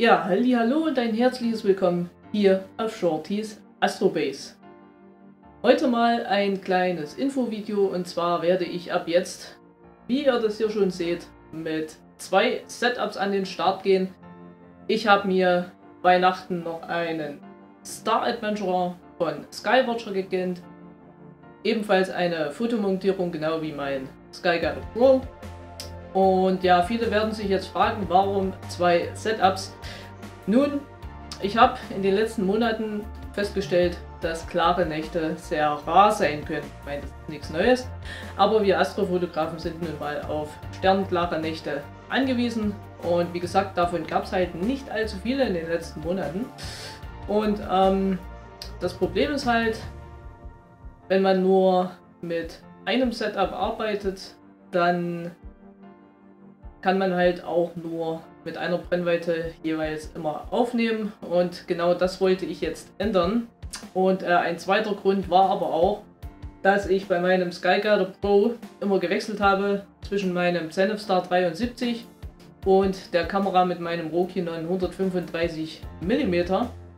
Ja, hallo und ein herzliches Willkommen hier auf Shorties Astrobase. Heute mal ein kleines Infovideo, und zwar werde ich ab jetzt, wie ihr das hier schon seht, mit zwei Setups an den Start gehen. Ich habe mir Weihnachten noch einen Star Adventurer von Skywatcher gegönnt. Ebenfalls eine Fotomontierung, genau wie mein Skyguider Pro. Und ja, viele werden sich jetzt fragen, warum zwei Setups? Nun, ich habe in den letzten Monaten festgestellt, dass klare Nächte sehr rar sein können. Ich meine, das ist nichts Neues, aber wir Astrofotografen sind nun mal auf sternklare Nächte angewiesen. Und wie gesagt, davon gab es halt nicht allzu viele in den letzten Monaten. Und das Problem ist halt, wenn man nur mit einem Setup arbeitet, dann kann man halt auch nur mit einer Brennweite jeweils immer aufnehmen, und genau das wollte ich jetzt ändern. Und ein zweiter Grund war aber auch, dass ich bei meinem Skyguider Pro immer gewechselt habe zwischen meinem Zenith Star 73 und der Kamera mit meinem Rokinon 135 mm.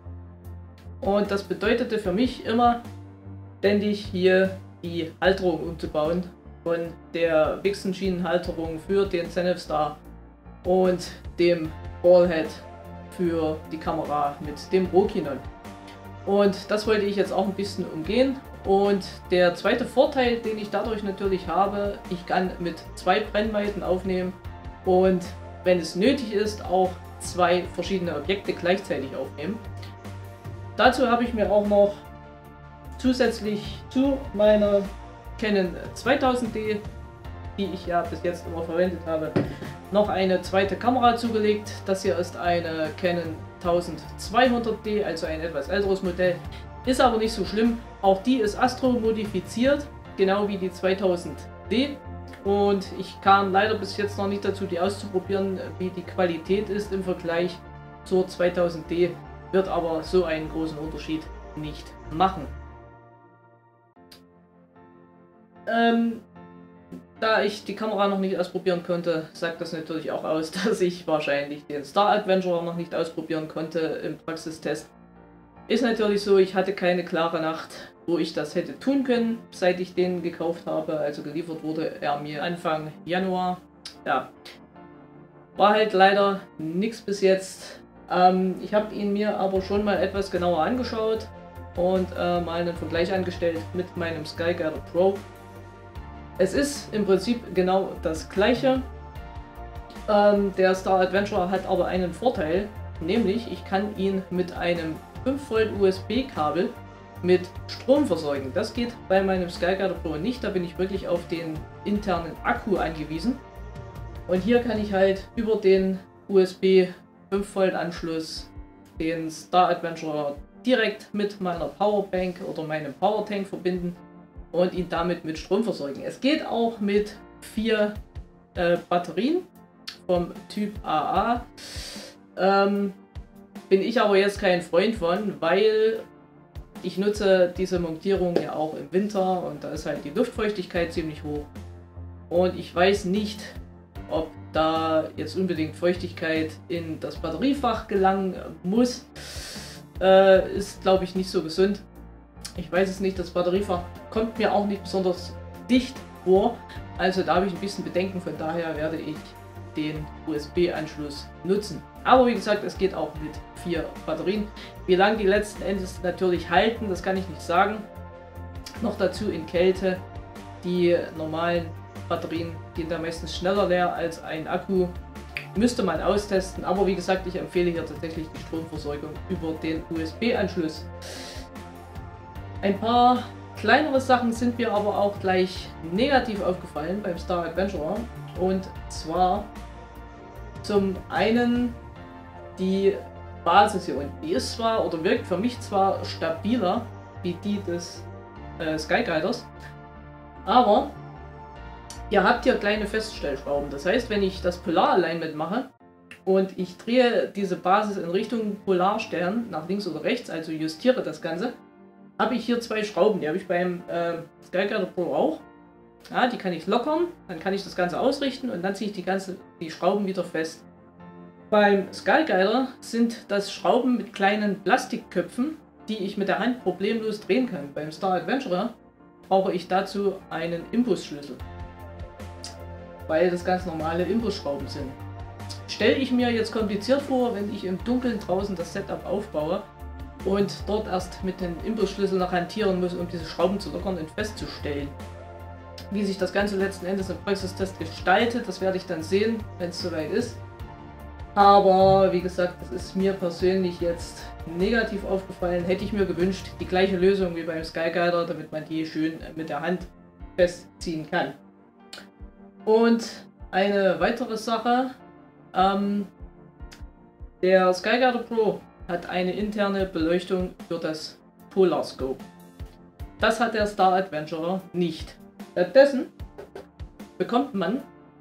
Und das bedeutete für mich immer, ständig hier die Halterung umzubauen von der Vixen-Schienenhalterung für den Zenith Star und dem Ballhead für die Kamera mit dem Rokinon. Und das wollte ich jetzt auch ein bisschen umgehen. Und der zweite Vorteil, den ich dadurch natürlich habe, ich kann mit zwei Brennweiten aufnehmen und wenn es nötig ist, auch zwei verschiedene Objekte gleichzeitig aufnehmen. Dazu habe ich mir auch noch zusätzlich zu meiner Canon 2000D, die ich ja bis jetzt immer verwendet habe, noch eine zweite Kamera zugelegt. Das hier ist eine Canon 1200D, also ein etwas älteres Modell. Ist aber nicht so schlimm. Auch die ist Astro-modifiziert, genau wie die 2000D. Und ich kam leider bis jetzt noch nicht dazu, die auszuprobieren, wie die Qualität ist im Vergleich zur 2000D. Wird aber so einen großen Unterschied nicht machen. Da ich die Kamera noch nicht ausprobieren konnte, sagt das natürlich auch aus, dass ich wahrscheinlich den Star Adventurer noch nicht ausprobieren konnte im Praxistest. Ist natürlich so, ich hatte keine klare Nacht, wo ich das hätte tun können, seit ich den gekauft habe. Also geliefert wurde er mir Anfang Januar. Ja, war halt leider nichts bis jetzt. Ich habe ihn mir aber schon mal etwas genauer angeschaut und mal einen Vergleich angestellt mit meinem Skyguider Pro. Es ist im Prinzip genau das gleiche. Der Star Adventurer hat aber einen Vorteil, nämlich ich kann ihn mit einem 5 Volt USB-Kabel mit Strom versorgen. Das geht bei meinem Skyguider Pro nicht, da bin ich wirklich auf den internen Akku angewiesen. Und hier kann ich halt über den USB 5 Volt Anschluss den Star Adventurer direkt mit meiner Powerbank oder meinem Powertank verbinden und ihn damit mit Strom versorgen. Es geht auch mit 4 Batterien vom Typ AA. Bin ich aber jetzt kein Freund von, weil ich nutze diese Montierung ja auch im Winter und da ist halt die Luftfeuchtigkeit ziemlich hoch. Und ich weiß nicht, ob da jetzt unbedingt Feuchtigkeit in das Batteriefach gelangen muss. Ist, glaube ich, nicht so gesund. Ich weiß es nicht, das Batteriefach kommt mir auch nicht besonders dicht vor, also da habe ich ein bisschen Bedenken, von daher werde ich den USB-Anschluss nutzen. Aber wie gesagt, es geht auch mit 4 Batterien. Wie lange die letzten Endes natürlich halten, das kann ich nicht sagen. Noch dazu in Kälte. Die normalen Batterien gehen da meistens schneller leer als ein Akku. Müsste man austesten, aber wie gesagt, ich empfehle hier tatsächlich die Stromversorgung über den USB-Anschluss. Ein paar kleinere Sachen sind mir aber auch gleich negativ aufgefallen beim Star Adventurer. Und zwar zum einen die Basis hier unten. Die ist zwar oder wirkt für mich zwar stabiler wie die des Skyguiders, aber ihr habt hier kleine Feststellschrauben. Das heißt, wenn ich das Polar-Alignment mache und ich drehe diese Basis in Richtung Polarstern nach links oder rechts, also justiere das Ganze, habe ich hier 2 Schrauben, die habe ich beim Skyguider Pro auch. Ja, die kann ich lockern, dann kann ich das Ganze ausrichten und dann ziehe ich die Schrauben wieder fest. Beim Skyguider sind das Schrauben mit kleinen Plastikköpfen, die ich mit der Hand problemlos drehen kann. Beim Star Adventurer brauche ich dazu einen Imbusschlüssel, weil das ganz normale Imbusschrauben sind. Stelle ich mir jetzt kompliziert vor, wenn ich im Dunkeln draußen das Setup aufbaue und dort erst mit dem Imbusschlüssel noch hantieren muss, um diese Schrauben zu lockern und festzustellen. Wie sich das Ganze letzten Endes im Praxistest gestaltet, das werde ich dann sehen, wenn es soweit ist. Aber wie gesagt, das ist mir persönlich jetzt negativ aufgefallen. Hätte ich mir gewünscht, die gleiche Lösung wie beim Skyguider, damit man die schön mit der Hand festziehen kann. Und eine weitere Sache, der Skyguider Pro hat eine interne Beleuchtung für das Polarscope. Das hat der Star Adventurer nicht. Stattdessen bekommt man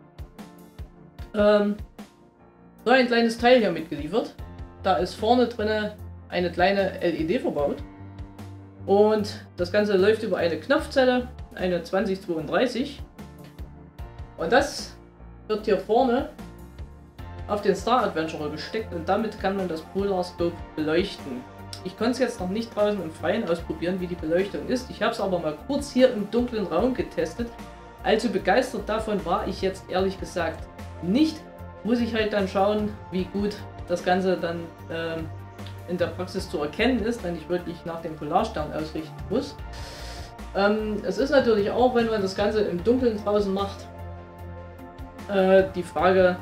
so ein kleines Teil hier mitgeliefert. Da ist vorne drin eine kleine LED verbaut und das Ganze läuft über eine Knopfzelle, eine 2032, und das wird hier vorne auf den Star Adventurer gesteckt und damit kann man das Polarscope beleuchten. Ich konnte es jetzt noch nicht draußen im Freien ausprobieren, wie die Beleuchtung ist. Ich habe es aber mal kurz hier im dunklen Raum getestet. Allzu begeistert davon war ich jetzt ehrlich gesagt nicht. Muss ich halt dann schauen, wie gut das Ganze dann in der Praxis zu erkennen ist, wenn ich wirklich nach dem Polarstern ausrichten muss. Es ist natürlich auch, wenn man das Ganze im Dunkeln draußen macht, die Frage,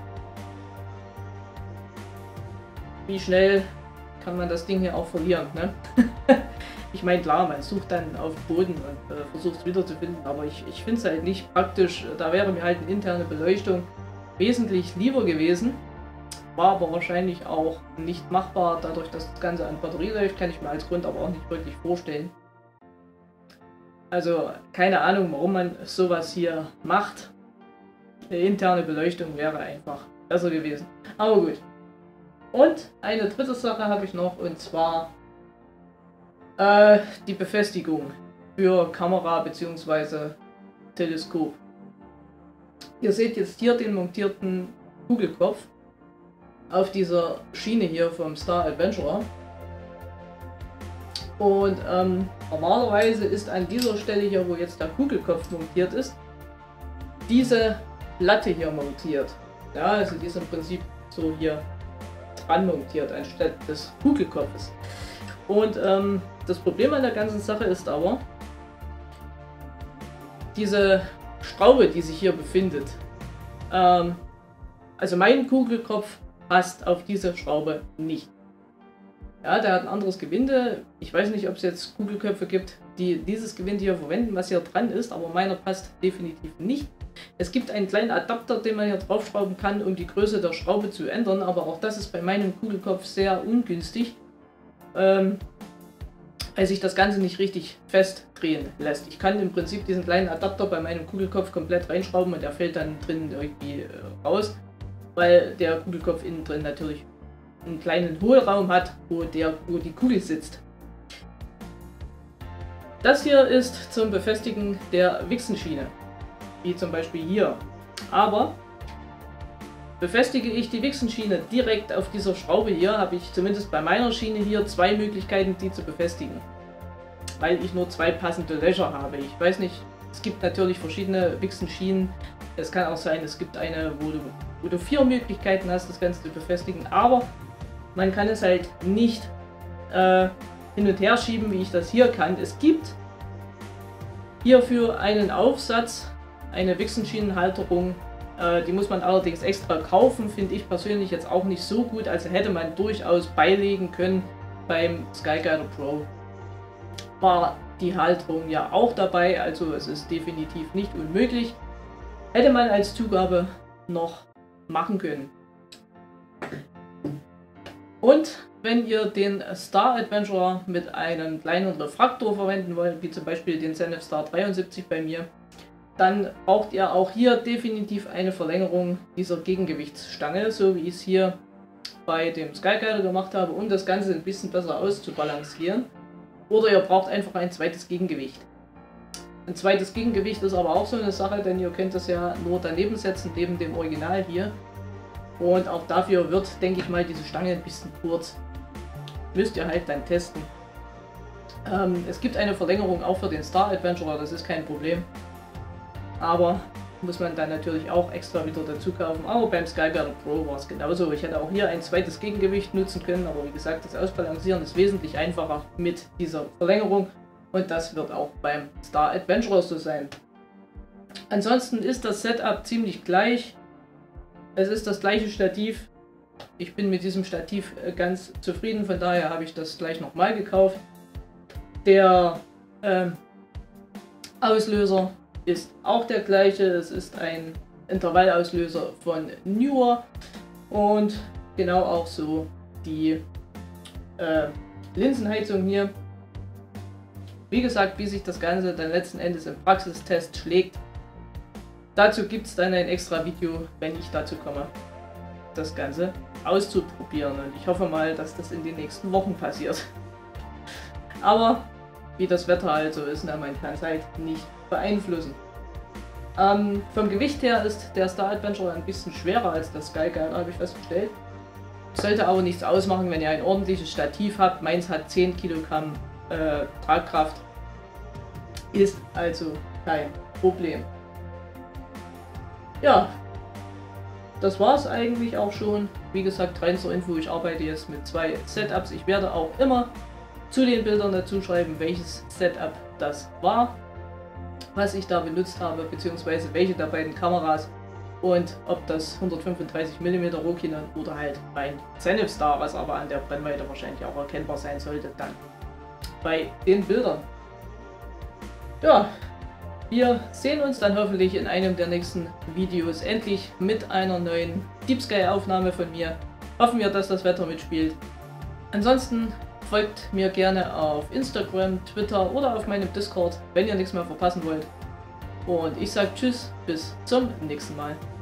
wie schnell kann man das Ding hier auch verlieren, ne? Ich meine, klar, man sucht dann auf Boden und versucht es wiederzufinden, aber ich finde es halt nicht praktisch. Da wäre mir halt eine interne Beleuchtung wesentlich lieber gewesen. War aber wahrscheinlich auch nicht machbar, dadurch, dass das Ganze an Batterie läuft, kann ich mir als Grund aber auch nicht wirklich vorstellen. Also keine Ahnung, warum man sowas hier macht. Eine interne Beleuchtung wäre einfach besser gewesen. Aber gut. Und eine dritte Sache habe ich noch, und zwar die Befestigung für Kamera bzw. Teleskop. Ihr seht jetzt hier den montierten Kugelkopf auf dieser Schiene hier vom Star Adventurer. Und normalerweise ist an dieser Stelle hier, wo jetzt der Kugelkopf montiert ist, diese Platte hier montiert. Ja, also die ist im Prinzip so hier dran montiert, anstatt des Kugelkopfes. Und das Problem an der ganzen Sache ist aber, diese Schraube, die sich hier befindet, also mein Kugelkopf passt auf diese Schraube nicht. Ja, der hat ein anderes Gewinde. Ich weiß nicht, ob es jetzt Kugelköpfe gibt, die dieses Gewinde hier verwenden, was hier dran ist, aber meiner passt definitiv nicht. Es gibt einen kleinen Adapter, den man hier draufschrauben kann, um die Größe der Schraube zu ändern, aber auch das ist bei meinem Kugelkopf sehr ungünstig, weil sich das Ganze nicht richtig festdrehen lässt. Ich kann im Prinzip diesen kleinen Adapter bei meinem Kugelkopf komplett reinschrauben und der fällt dann drinnen irgendwie raus, weil der Kugelkopf innen drin natürlich einen kleinen Hohlraum hat, wo die Kugel sitzt. Das hier ist zum Befestigen der Wichsenschiene, wie zum Beispiel hier. Aber befestige ich die Wichsenschiene direkt auf dieser Schraube hier, habe ich zumindest bei meiner Schiene hier zwei Möglichkeiten, die zu befestigen. Weil ich nur zwei passende Löcher habe. Ich weiß nicht, es gibt natürlich verschiedene Wichsenschienen. Es kann auch sein, es gibt eine, wo du 4 Möglichkeiten hast, das Ganze zu befestigen. Aber man kann es halt nicht hin und her schieben, wie ich das hier kann. Es gibt hierfür einen Aufsatz, eine Wichsenschienenhalterung. Die muss man allerdings extra kaufen, finde ich persönlich jetzt auch nicht so gut. Also hätte man durchaus beilegen können beim Skyguider Pro. War die Halterung ja auch dabei, also es ist definitiv nicht unmöglich. Hätte man als Zugabe noch machen können. Und wenn ihr den Star Adventurer mit einem kleinen Refraktor verwenden wollt, wie zum Beispiel den Zenith Star 73 bei mir, dann braucht ihr auch hier definitiv eine Verlängerung dieser Gegengewichtsstange, so wie ich es hier bei dem Skyguider gemacht habe, um das Ganze ein bisschen besser auszubalancieren. Oder ihr braucht einfach ein zweites Gegengewicht. Ein zweites Gegengewicht ist aber auch so eine Sache, denn ihr könnt das ja nur daneben setzen, neben dem Original hier. Und auch dafür wird, denke ich mal, diese Stange ein bisschen kurz. Müsst ihr halt dann testen. Es gibt eine Verlängerung auch für den Star Adventurer, das ist kein Problem. Aber muss man dann natürlich auch extra wieder dazu kaufen. Aber beim Skyguider Pro war es genauso. Ich hätte auch hier ein zweites Gegengewicht nutzen können, aber wie gesagt, das Ausbalancieren ist wesentlich einfacher mit dieser Verlängerung. Und das wird auch beim Star Adventurer so sein. Ansonsten ist das Setup ziemlich gleich. Es ist das gleiche Stativ. Ich bin mit diesem Stativ ganz zufrieden, von daher habe ich das gleich nochmal gekauft. Der Auslöser ist auch der gleiche. Es ist ein Intervallauslöser von Neewer und genau auch so die Linsenheizung hier. Wie gesagt, wie sich das Ganze dann letzten Endes im Praxistest schlägt, dazu gibt es dann ein extra Video, wenn ich dazu komme, das Ganze auszuprobieren. Und ich hoffe mal, dass das in den nächsten Wochen passiert. Aber wie das Wetter halt so ist, man kann es halt nicht beeinflussen. Vom Gewicht her ist der Star Adventurer ein bisschen schwerer als das Skyguider, habe ich festgestellt. Sollte aber nichts ausmachen, wenn ihr ein ordentliches Stativ habt. Meins hat 10 Kilogramm Tragkraft. Ist also kein Problem. Ja, das war es eigentlich auch schon. Wie gesagt, rein zur Info, ich arbeite jetzt mit 2 Setups. Ich werde auch immer zu den Bildern dazu schreiben, welches Setup das war, was ich da benutzt habe, beziehungsweise welche der beiden Kameras und ob das 135 mm Rokinon oder halt mein Zenith Star, was aber an der Brennweite wahrscheinlich auch erkennbar sein sollte, dann bei den Bildern. Ja, wir sehen uns dann hoffentlich in einem der nächsten Videos endlich mit einer neuen Deep Sky Aufnahme von mir. Hoffen wir, dass das Wetter mitspielt. Ansonsten folgt mir gerne auf Instagram, Twitter oder auf meinem Discord, wenn ihr nichts mehr verpassen wollt. Und ich sage Tschüss, bis zum nächsten Mal.